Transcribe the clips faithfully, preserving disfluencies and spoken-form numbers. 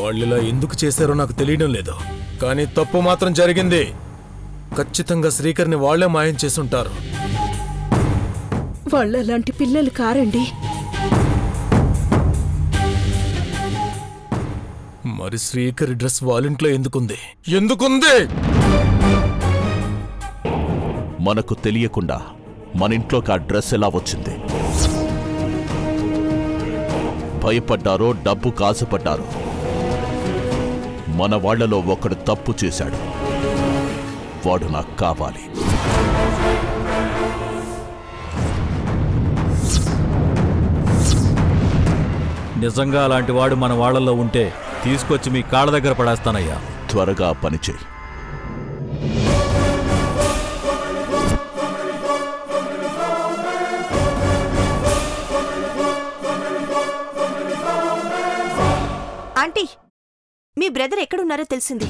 వాళ్ళిలా ఎందుకు చేశారో నాకు తెలియడం లేదు, కానీ తప్పు మాత్రం జరిగింది. ఖచ్చితంగా శ్రీకర్ని వాళ్లే మాయం చేసుంటారు. వాళ్ళు అలాంటి పిల్లలు కారండి. మరి శ్రీకర్ డ్రెస్ వాళ్ళింట్లో ఎందుకుంది ఎందుకుంది మనకు తెలియకుండా మన ఇంట్లోకి ఆ డ్రెస్ ఎలా వచ్చింది? భయపడ్డారో డబ్బు కాసుపడ్డారో మన వాళ్లలో ఒకడు తప్పు చేశాడు. వాడు నాకు కావాలి. నిజంగా అలాంటి వాడు మన వాళ్లలో ఉంటే తీసుకొచ్చి మీ కాళ్ళ దగ్గర పడేస్తానయ్యా. త్వరగా పనిచేయి. ఆంటీ, మీ బ్రదర్ ఎక్కడున్నారో తెలిసింది.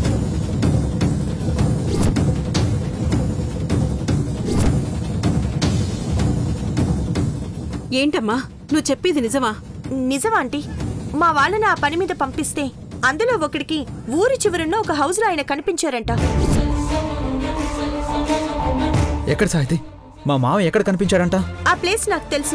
ఏంటమ్మా నువ్వు చెప్పేది నిజమా? నిజమా ఆంటీ? మా వాళ్ళని ఆ పని మీద పంపిస్తే అందులో ఒకడికి ఊరి చివరున్న ఒక హౌస్ లో ఆయన కనిపించారంట. ఎక్కడ సాహితి? మా మావ ఎక్కడ కనిపించాడంట? ఆ ప్లేస్ నాకు తెలుసు.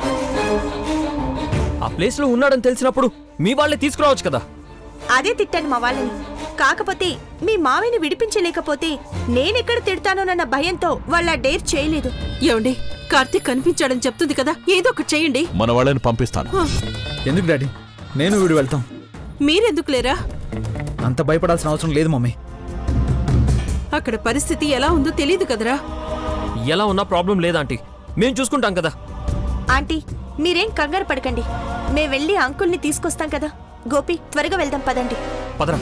ఆ ప్లేస్ లో ఉన్నాడని తెలిసినప్పుడు మీ వాళ్ళే తీసుకురావచ్చు కదా. అదే తిట్టాను మా వాళ్ళని. కాకపోతే మీ మావిని విడిపించలేకపోతే నేనెక్కడ తిడతానోనన్న భయంతో వాళ్ళ డేర్ చేయలేదు. ఏమండి, కార్తీక్ కనిపించాడని చెప్తుంది కదా, ఏదో ఒకటి చేయండి. మన వాళ్ళని పంపిస్తాను. ఎందుకు డాడీ? నేను వీడు వెళ్తాం. మీరెందుకు లేరా? అంత భయపడాల్సిన అవసరం లేదు మమ్మీ. అక్కడ పరిస్థితి ఎలా ఉందో తెలియదు కదరా. ఎలా ఉన్నా ప్రాబ్లం లేదాంటీ, మేం చూసుకుంటాం కదా. ఆంటీ, మీరేం కంగారు పడకండి. మేం వెళ్ళి అంకుల్ని తీసుకొస్తాం కదా. గోపి, త్వరగా వెళ్దాం పదండి. పదరా.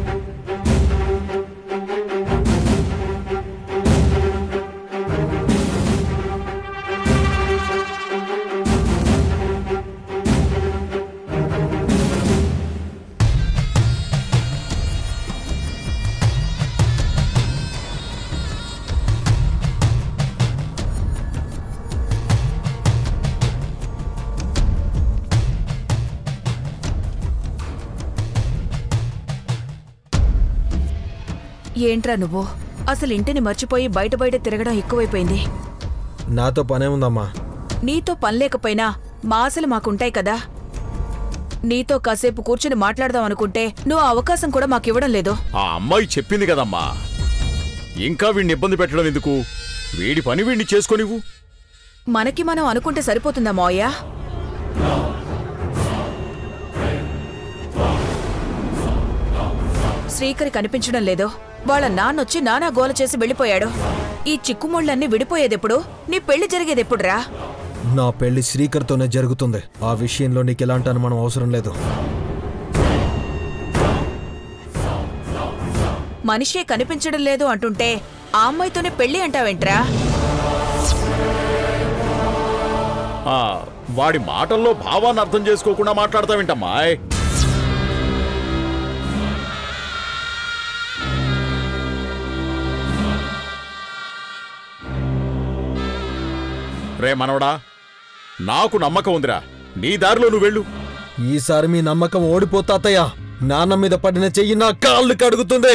ఏంట్రా నువ్వు? అసలు ఇంటిని మర్చిపోయి బయట బయట తిరగడం ఎక్కువైపోయింది. నాతో పనే ఉందమ్మా. నీతో పనిలేకపోయినా మా ఆశలు మాకుంటాయి కదా. నీతో కాసేపు కూర్చుని మాట్లాడదాం అనుకుంటే నువ్వు అవకాశం కూడా మాకివ్వడం లేదు. ఆ అమ్మాయి చెప్పింది కదమ్మా, ఇంకా వీడిని ఇబ్బంది పెట్టడం ఎందుకు? వీడి పని వీడిని చేసుకోనివ్వు. మనకి మనం అనుకుంటే సరిపోతుందా మావయ్య? శ్రీకరి కనిపించడం లేదు. వాళ్ళ నాన్నొచ్చి నానా గోల చేసి వెళ్ళిపోయాడు. ఈ చిక్కుముళ్ళన్నీ విడిపోయేదెప్పుడు? నీ పెళ్లి జరిగేదెప్పుడురా? నా పెళ్లి శ్రీకర్తోనే జరుగుతుంది. ఆ విషయంలో నీకు ఎలాంటి అనుమానం అవసరం లేదు. మనిషే కనిపించడం లేదు అంటుంటే ఆ అమ్మాయితోనే పెళ్లి అంటావేంట్రా? వాడి మాటల్లో భావాన్ని అర్థం చేసుకోకుండా మాట్లాడతావేంటమ్మాయ్? రే మనవడా, నాకు నమ్మకం ఉందిరా. నీ దారిలో నువ్వు వెళ్ళు. ఈసారి మీ నమ్మకం ఓడిపోతాతయ్యా. నాన్న మీద పడిన చెయ్యి నా కాళ్ళు కడుగుతుంది.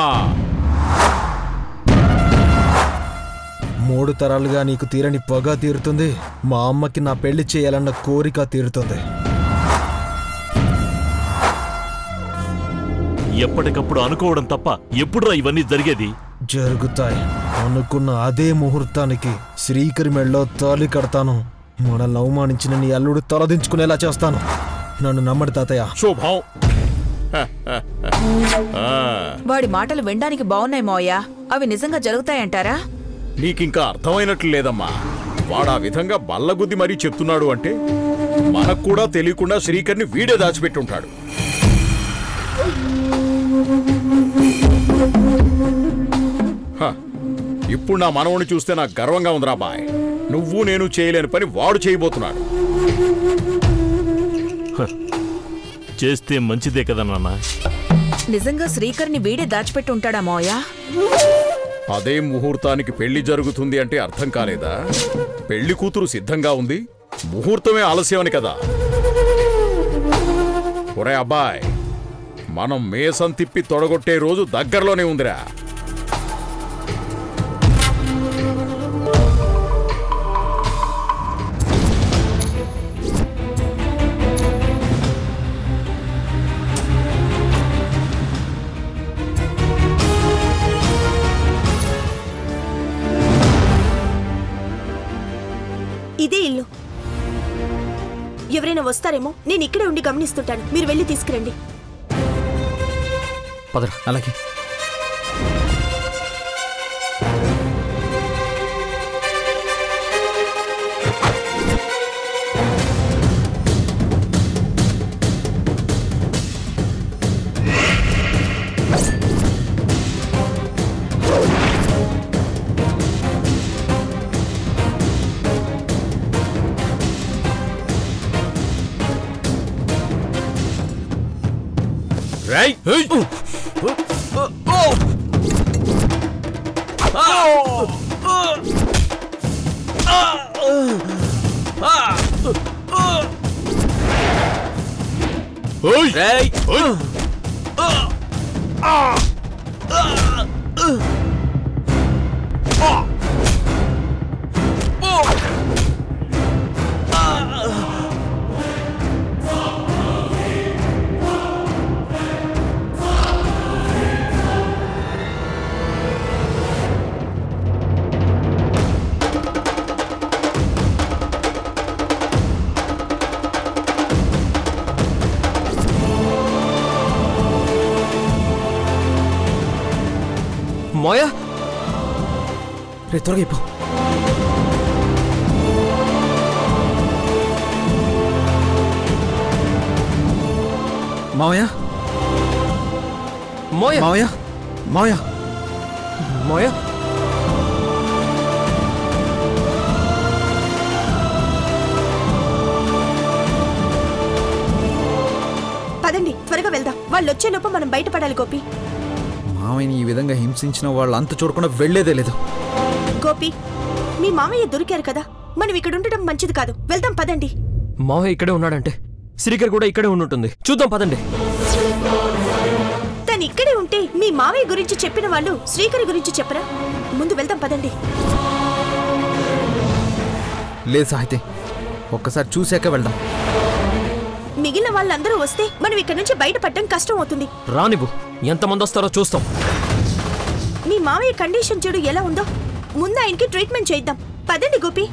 మూడు తరాలుగా నీకు తీరని పొగ తీరుతుంది. మా అమ్మకి నా పెళ్లి చేయాలన్న కోరిక తీరుతుంది. ఎప్పటికప్పుడు అనుకోవడం తప్ప ఎప్పుడురా ఇవన్నీ జరిగేది? జరుగుతాయి. అనుకున్న అదే ముహూర్తానికి శ్రీకరి మెళ్ళలో తాళి కడతాను. మనల్ని అవమానించిన నీ అల్లుడు తలదించుకునేలా చేస్తాను. నన్ను నమ్మడు తాతయ్య. శోభం. వాడి మాటలు వినడానికి బాగున్నాయి మావయ్య. అవి నిజంగా జరుగుతాయంటారా? నీకింకా అర్థమైనట్లు లేదమ్మా. వాడా విధంగా బల్లగుద్ది మరీ చెప్తున్నాడు అంటే మనకు కూడా తెలియకుండా శ్రీకర్ని వీడే దాచిపెట్టుంటాడు. ఇప్పుడు నా మనవుని చూస్తే నాకు గర్వంగా ఉందిరా బాయ్. నువ్వు నేను చేయలేని పని వాడు చేయబోతున్నాడు. చేస్తే మంచిదే కదా నాన్న. నిజంగా శ్రీకర్ని వీడే దాచిపెట్టి ఉంటాడా మావయ్య? అదే ముహూర్తానికి పెళ్లి జరుగుతుంది అంటే అర్థం కాలేదా? పెళ్లి కూతురు సిద్ధంగా ఉంది, ముహూర్తమే ఆలస్యమని కదా. ఒరే అబ్బాయ్, మనం మేసం తిప్పి తొడగొట్టే రోజు దగ్గరలోనే ఉందిరా. ఇదే ఇల్లు. ఎవరైనా వస్తారేమో, నేను ఇక్కడే ఉండి గమనిస్తుంటాను. మీరు వెళ్ళి తీసుకురండి. పదరా. అలాగే. రేయ్! రేయ్! మోయా, రే త్వరగా ఇప్పు. మావయ్య మోయా, మావయ్య మావయ్య మోయా. పదండి, త్వరగా వెళ్దాం. వాళ్ళు వచ్చేలోపు మనం బయటపడాలి. గోపి, మావయ్యని ఈ విధంగా హింసించిన వాళ్ళు అంత చూడకుండా వెళ్లేదే లేదు. గోపి, మీ మామయ్య దొరికారు కదా, మనం ఇక్కడ ఉండడం మంచిది కాదు. వెళ్దాం పదండి. మావయ్య ఇక్కడే ఉన్నాడంటే శ్రీకర్ కూడా ఇక్కడే ఉండుంటుంది. చూద్దాం పదండి. తను ఇక్కడే ఉంటే మీ మామయ్య గురించి చెప్పిన వాళ్ళు శ్రీకర్ గురించి చెప్పరా? ముందు వెళ్దాం పదండి. లేదు సాహితి, ఒక్కసారి చూశాక వెళ్దాం. మిగిలిన వాళ్ళందరూ వస్తే మనం ఇక్కడ నుంచి బయటపడడం కష్టం అవుతుంది. రానివ్వు, ఎంతమంది వస్తారో చూస్తాం. మీ మామయ్య కండిషన్ చూడు ఎలా ఉందో. ముందు ఆయనకి ట్రీట్మెంట్ చేద్దాం. పదండి గోపి.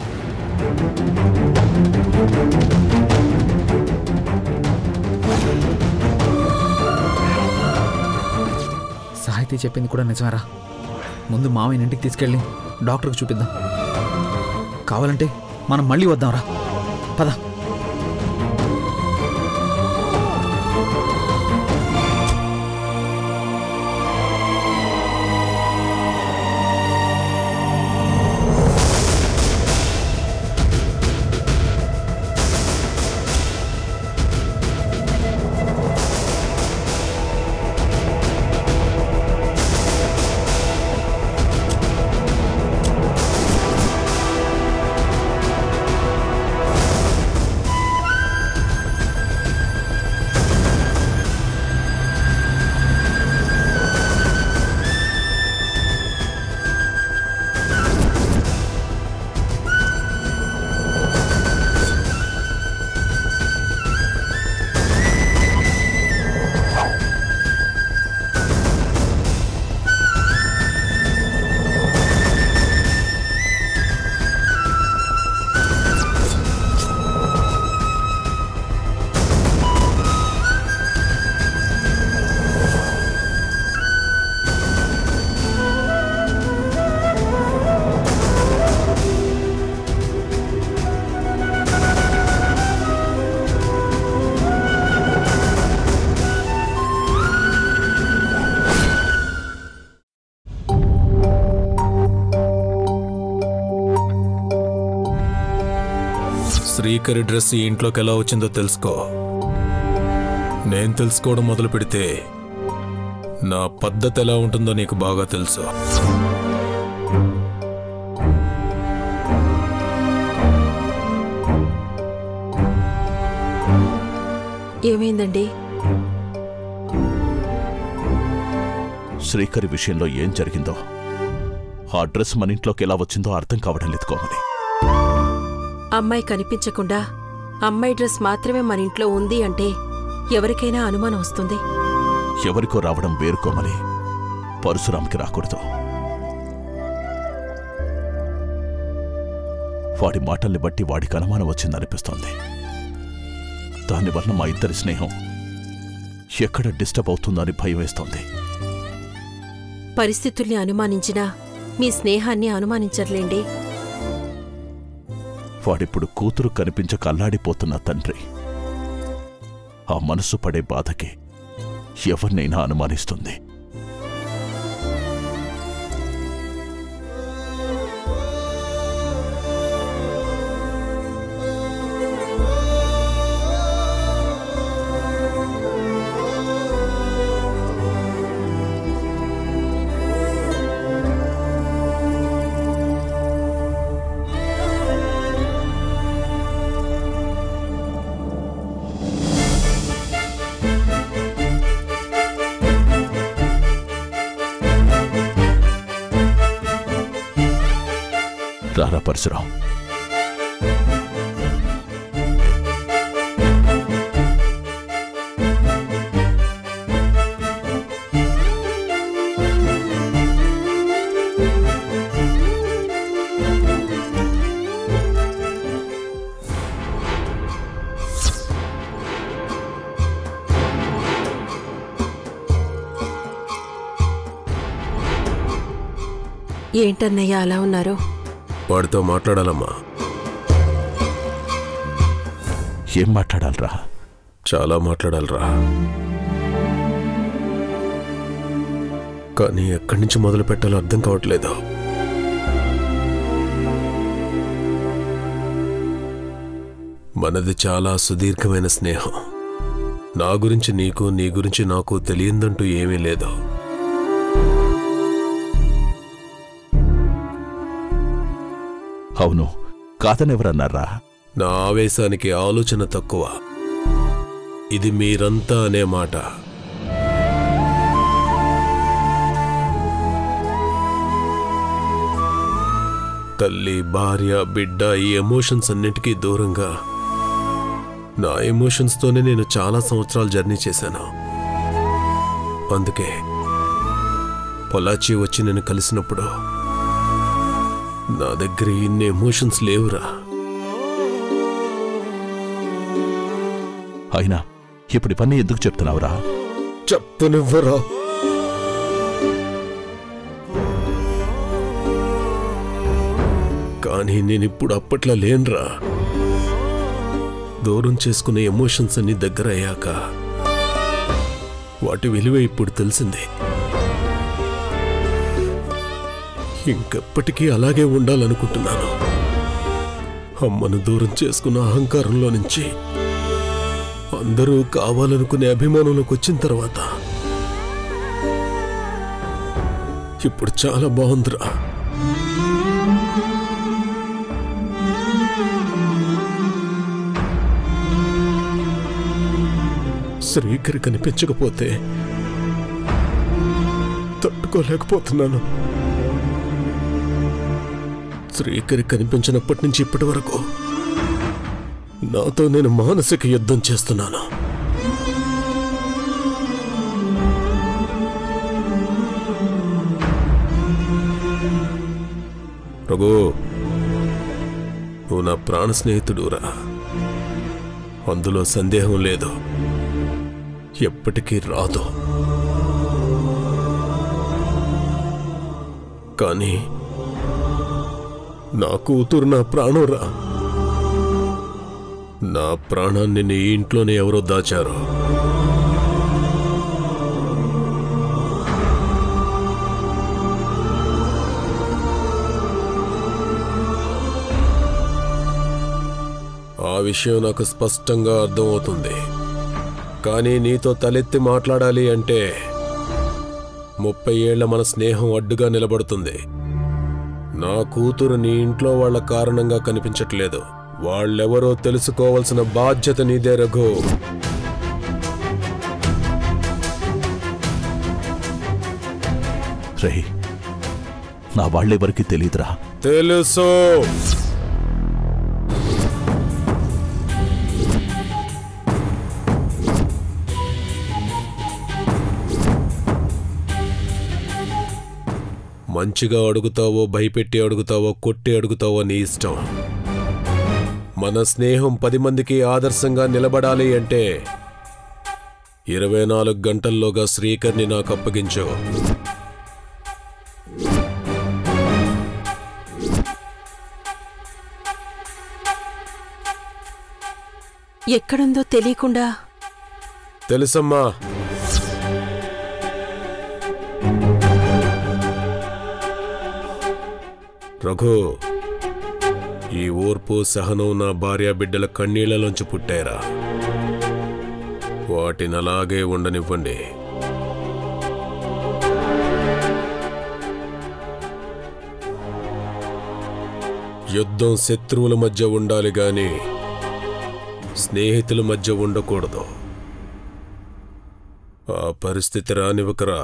సాహితి చెప్పింది కూడా నిజమేరా. ముందు మావయ్య ఇంటికి తీసుకెళ్ళి డాక్టర్కి చూపిద్దాం. కావాలంటే మనం మళ్ళీ వద్దాంరా. పద. శ్రీకరి డ్రెస్ ఈ ఇంట్లోకి ఎలా వచ్చిందో తెలుసుకో. నేను తెలుసుకోవడం మొదలు పెడితే నా పద్ధతి ఎలా ఉంటుందో నీకు బాగా తెలుసు. ఏమైందండి? శ్రీకరి విషయంలో ఏం జరిగిందో, ఆ డ్రెస్ మన ఇంట్లోకి ఎలా వచ్చిందో అర్థం కావడం లేదు కోమలి. అమ్మాయి కనిపించకుండా అమ్మాయి డ్రెస్ మాత్రమే మన ఇంట్లో ఉంది అంటే ఎవరికైనా అనుమానం వస్తుంది. ఎవరికో రావడం వేరు కోమలి, పరశురాంకి రాకూడదు. వాడి మాటల్ని బట్టి వాడికి అనుమానం వచ్చిందనిపిస్తోంది. దానివల్ల మా ఇద్దరి స్నేహం ఎక్కడ డిస్టర్బ్ అవుతుందని భయం వేస్తోంది. పరిస్థితుల్ని అనుమానించినా మీ స్నేహాన్ని అనుమానించర్లేండి. వాడిప్పుడు కూతురు కనిపించక అల్లాడిపోతున్న తండ్రి. ఆ మనసు పడే బాధకి ఎవరినైనా అనుమానిస్తుంది. రారా పరశురాం. ఏంటన్నయ్య అలా ఉన్నారు? వాడితో మాట్లాడాలమ్మా. ఏం మాట్లాడాలరా? చాలా మాట్లాడాలరా, కానీ ఎక్కడి నుంచి మొదలు పెట్టాలో అర్థం కావట్లేదు. మనది చాలా సుదీర్ఘమైన స్నేహం. నా గురించి నీకు, నీ గురించి నాకు తెలియందంటూ ఏమీ లేదు. అవును, కాదనెవరన్నారా? నా ఆవేశానికి ఆలోచన తక్కువ. ఇది మీరంతా అనే మాట. తల్లి, భార్య, బిడ్డ, ఈ ఎమోషన్స్ అన్నిటికీ దూరంగా నా ఎమోషన్స్తోనే నేను చాలా సంవత్సరాలు జర్నీ చేశాను. అందుకే పొలాచి వచ్చి నేను కలిసినప్పుడు నా దగ్గర ఇన్ని ఎమోషన్స్ లేవురా. అయినా ఇప్పుడు ఇవన్నీ ఎందుకు చెప్తున్నావురా? చెప్తునివ్వరా? కానీ నేనిప్పుడు అప్పట్లా లేనురా. దూరం చేసుకునే ఎమోషన్స్ అన్ని దగ్గర అయ్యాక వాటి విలువ ఇప్పుడు తెలిసింది. ఇంకెప్పటికీ అలాగే ఉండాలనుకుంటున్నాను. అమ్మను దూరం చేసుకున్న అహంకారంలో నుంచి అందరూ కావాలనుకునే అభిమానంలోకి వచ్చిన తర్వాత ఇప్పుడు చాలా బాగుందిరా. శ్రీకరి కనిపించకపోతే తట్టుకోలేకపోతున్నాను. శ్రీకరి కనిపించినప్పటి నుంచి ఇప్పటి వరకు నాతో నేను మానసిక యుద్ధం చేస్తున్నాను. రఘు, నువ్వు నా ప్రాణ స్నేహితుడురా, అందులో సందేహం లేదు. ఎప్పటికీ రాదు. కానీ నా కూతురు నా ప్రాణంరా. నా ప్రాణాన్ని నీ ఇంట్లోనే ఎవరో దాచారు. ఆ విషయం నాకు స్పష్టంగా అర్థమవుతుంది. కానీ నీతో తలెత్తి మాట్లాడాలి అంటే ముప్పై ఏళ్ల మన స్నేహం అడ్డుగా నిలబడుతుంది. నా కూతురు నీ ఇంట్లో వాళ్ల కారణంగా కనిపించట్లేదు. వాళ్ళెవరో తెలుసుకోవాల్సిన బాధ్యత నీదే రఘు. రే, నా వాళ్ళెవరికి తెలీదురా. తెలుసు. మంచిగా అడుగుతావో, భయపెట్టి అడుగుతావో, కొట్టి అడుగుతావో నీ ఇష్టం. మన స్నేహం పది మందికి ఆదర్శంగా నిలబడాలి అంటే ఇరవై నాలుగు గంటల్లోగా శ్రీకర్ని నాకు అప్పగించు. ఎక్కడుందో తెలియకుండా. తెలుసమ్మా. రఘు, ఈ ఓర్పు సహనం నా భార్య బిడ్డల కన్నీళ్లలోంచి పుట్టారా. వాటిని అలాగే ఉండనివ్వండి. యుద్ధం శత్రువుల మధ్య ఉండాలి గాని స్నేహితుల మధ్య ఉండకూడదు. ఆ పరిస్థితి రానివ్వకరా.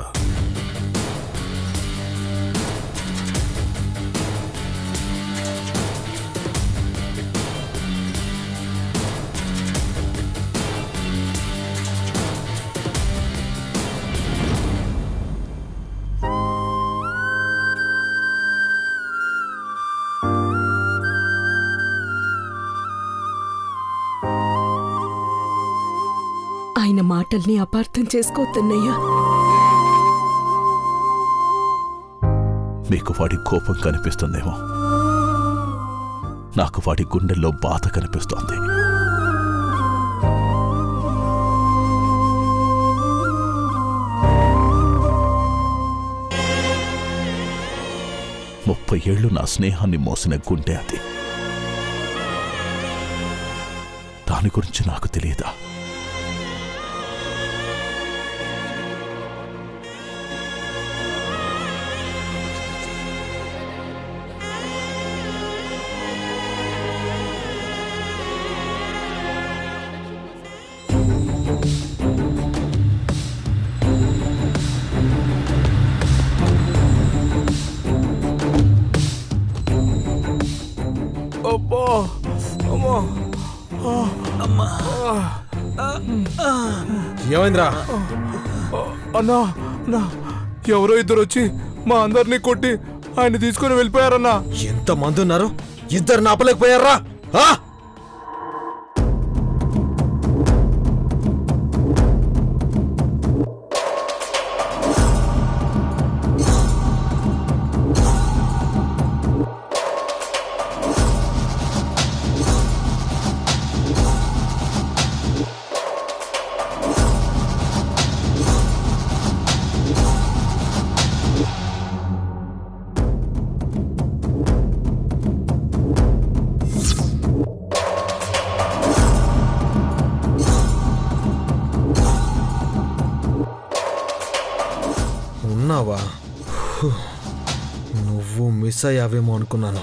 ఆయన మాటల్ని అపార్థం చేసుకోవద్దన్నయ్యా. మీకు వాడి కోపం కనిపిస్తుందేమో, నాకు వాడి గుండెల్లో బాధ కనిపిస్తోంది. ముప్పై ఏళ్లు నా స్నేహాన్ని మోసిన గుండె అది. దాని గురించి నాకు తెలియదా? ఏమైందిరా? అన్నా అన్నా, ఎవరో ఇద్దరు వచ్చి మా అందరినీ కొట్టి ఆయన తీసుకుని వెళ్ళిపోయారన్నా. ఎంత మంది ఉన్నారు, ఇద్దరు నాపలేకపోయారా? ఉన్నావా? నువ్వు మిస్ అయ్యావేమో అనుకున్నాను.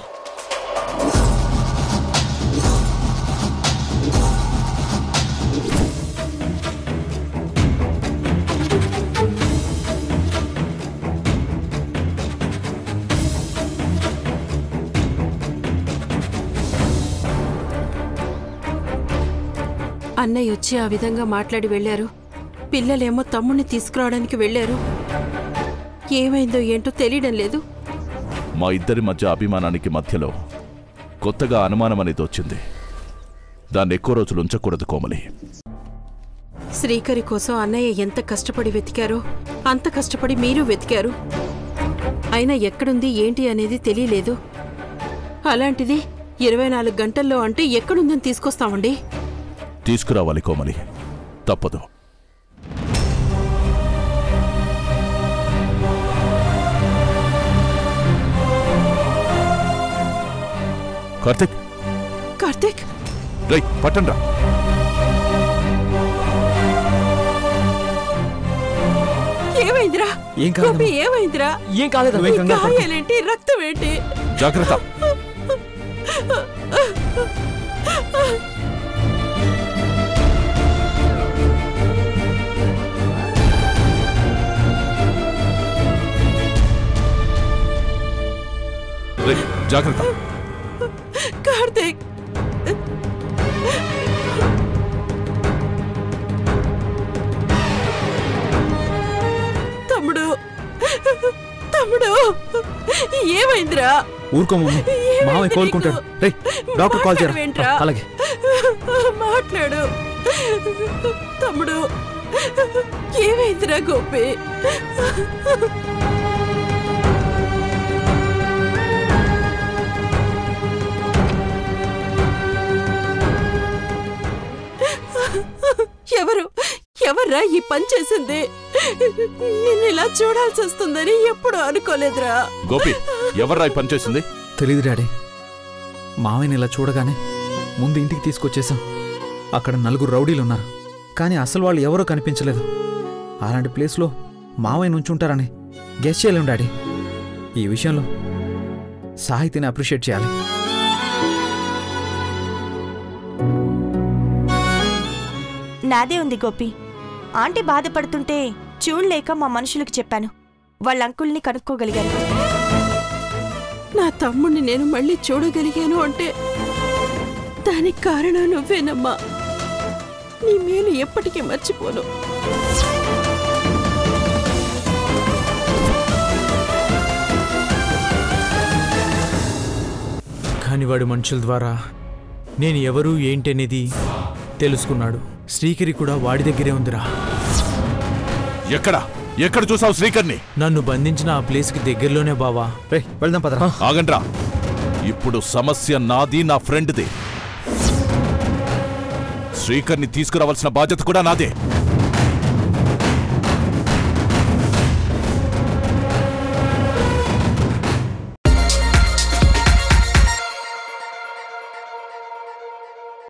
అన్నయ్య వచ్చి ఆ విధంగా మాట్లాడి వెళ్లారు. పిల్లలేమో తమ్ముణ్ణి తీసుకురావడానికి వెళ్లారు. ఏమైందో ఏంటో తెలియడం లేదు. మా ఇద్దరి మధ్య అభిమానానికి మధ్యలో కొత్తగా అనుమానం అనేది వచ్చింది. దాన్ని ఎక్కువ రోజులు ఉంచకూడదు కోమలి. శ్రీకరి కోసం అన్నయ్య ఎంత కష్టపడి వెతికారో అంత కష్టపడి మీరు వెతికారు. అయినా ఎక్కడుంది ఏంటి అనేది తెలియలేదు. అలాంటిది ఇరవై నాలుగు గంటల్లో అంటే ఎక్కడుందని తీసుకొస్తామండి? తీసుకురావాలి కోమలి, తప్పదు. కార్తిక్ కార్తిక్ రై పట్టండ్రా. ఏమైందిరా? ఏం కాదు, ఏమైందిరా? ఏం కాలేదు. గాయాలేంటి? రక్తం ఏంటి? జాగ్రత్త. జాగ్రత్త. కార్తీక్, తమ్ముడు తమ్ముడు ఏమైందిరా? ఊరుకో మమ్మీ, మావయ్య కోలుకుంటాడు. రే డాక్టర్ కాల్ చేయరా? అలాగే మాట్లాడు. తమ్ముడు ఏమైందిరా గోపి? ఎవరు ఎవర్రా ఈ పని చేసింది? నిన్ను ఇలా చూడాల్సి వస్తుందని ఎప్పుడు అనుకోలేదురా. గోపి, ఎవర్రా ఈ పని చేసింది? తెలీదు డాడీ. మావయ్యని ఇలా చూడగానే ముందు ఇంటికి తీసుకొచ్చేసాం. అక్కడ నలుగురు రౌడీలు ఉన్నారు, కానీ అసలు వాళ్ళు ఎవరో కనిపించలేదు. అలాంటి ప్లేస్లో మావయ్య నుంచుంటారని గెస్ చేయలేం డాడీ. ఈ విషయంలో సాహితీని అప్రిషియేట్ చేయాలి. నాదే ఉంది గోపి. ఆంటీ బాధపడుతుంటే చూడలేక మా మనుషులకు చెప్పాను. వాళ్ళ అంకుల్ని కనుక్కోగలిగాను. నా తమ్ముడిని నేను మళ్ళీ చూడగలిగాను అంటే దానికి కారణం నువ్వేనమ్మా. నీ మేలు ఎప్పటికీ మర్చిపోను. కాని వాడి మనుషుల ద్వారా నేను ఎవరు ఏంటనేది తెలుసుకున్నాడు. శ్రీకరి కూడా వాడి దగ్గరే ఉందిరా. ఎక్కడ ఎక్కడ చూసావు శ్రీకర్ని? నన్ను బంధించిన ఆ ప్లేస్కి దగ్గరలోనే బావా. వెళ్దాం పదరా. ఆగండ్రా, ఇప్పుడు సమస్య నాది, నా ఫ్రెండ్ది. శ్రీకర్ని తీసుకురావాల్సిన బాధ్యత కూడా నాదే.